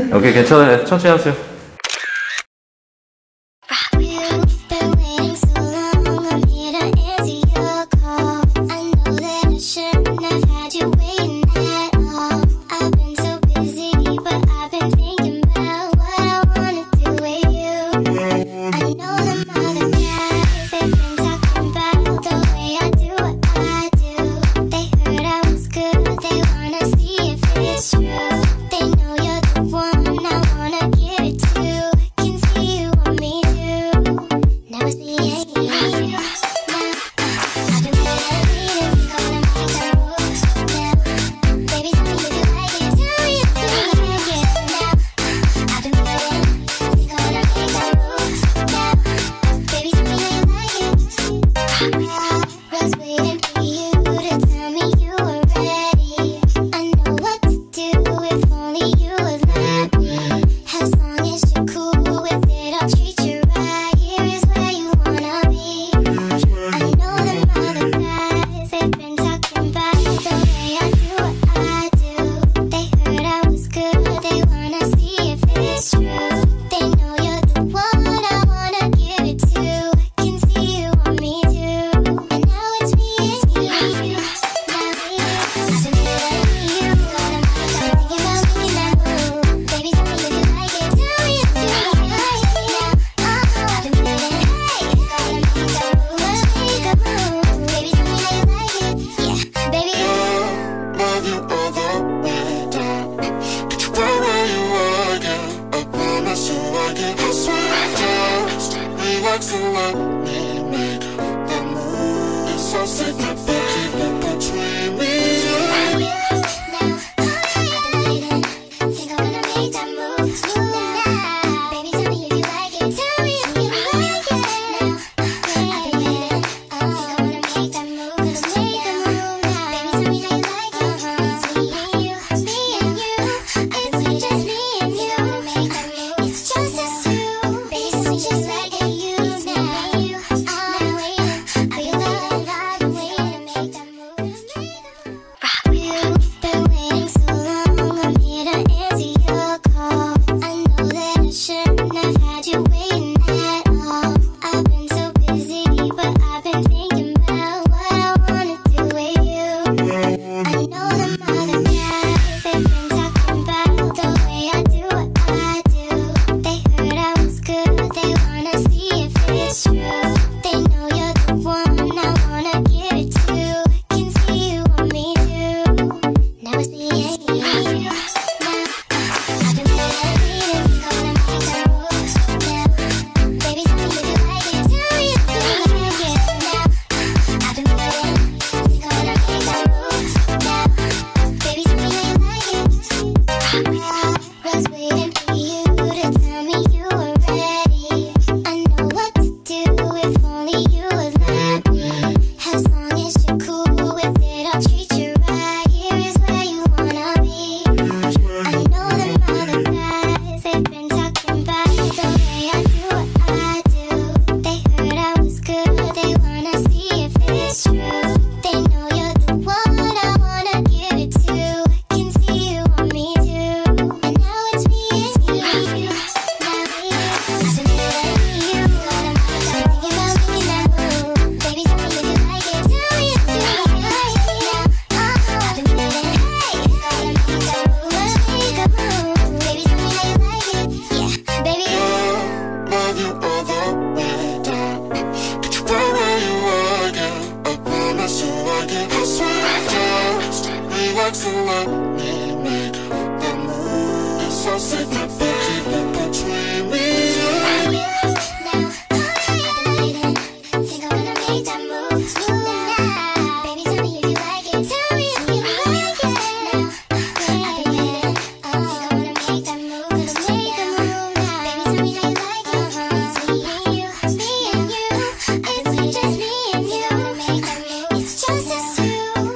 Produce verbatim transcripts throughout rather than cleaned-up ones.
오케이, 괜찮아요. 천천히 하세요.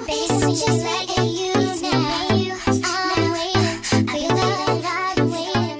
Just like you now. Are you loving, loving,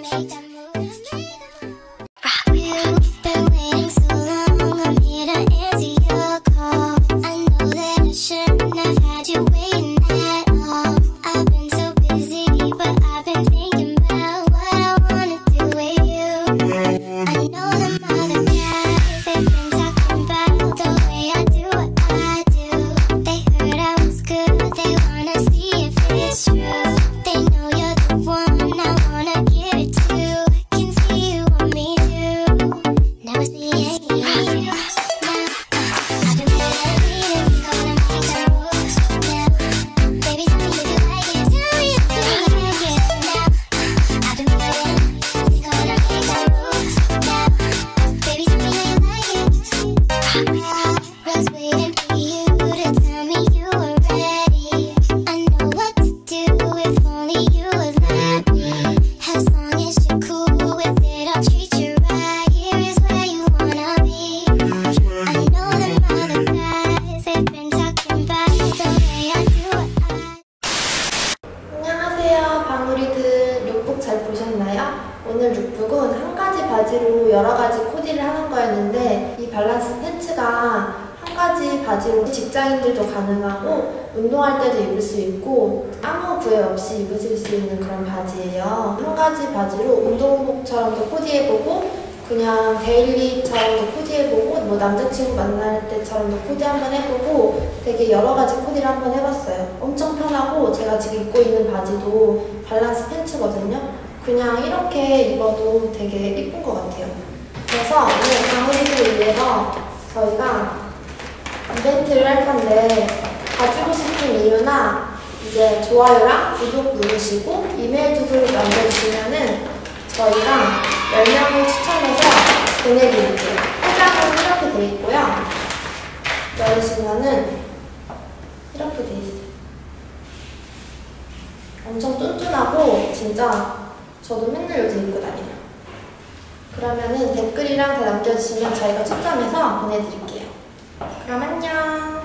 바지로 여러 가지 코디를 하는 거였는데 이 밸런스 팬츠가 한 가지 바지로 직장인들도 가능하고 운동할 때도 입을 수 있고 아무 구애 없이 입으실 수 있는 그런 바지예요. 한 가지 바지로 운동복처럼도 코디해보고 그냥 데일리처럼도 코디해보고 뭐 남자친구 만날 때처럼도 코디 한번 해보고 되게 여러 가지 코디를 한번 해봤어요. 엄청 편하고 제가 지금 입고 있는 바지도 밸런스 팬츠거든요. 그냥 이렇게 입어도 되게 예쁜 것 같아요. 그래서 오늘 방울이들을 위해서 저희가 이벤트를 할 건데 가지고 싶은 이유나 이제 좋아요랑 구독 누르시고 이메일 주소를 남겨주시면은 저희가 열 명을 추첨해서 보내드릴게요. 포장은 이렇게 돼 있고요. 열으시면은 이렇게 돼 있어요. 엄청 쫀쫀하고 진짜 저도 맨날 요즘 입고 다녀요. 그러면은 댓글이랑 다 남겨주시면 저희가 추첨해서 보내드릴게요. 그럼 안녕.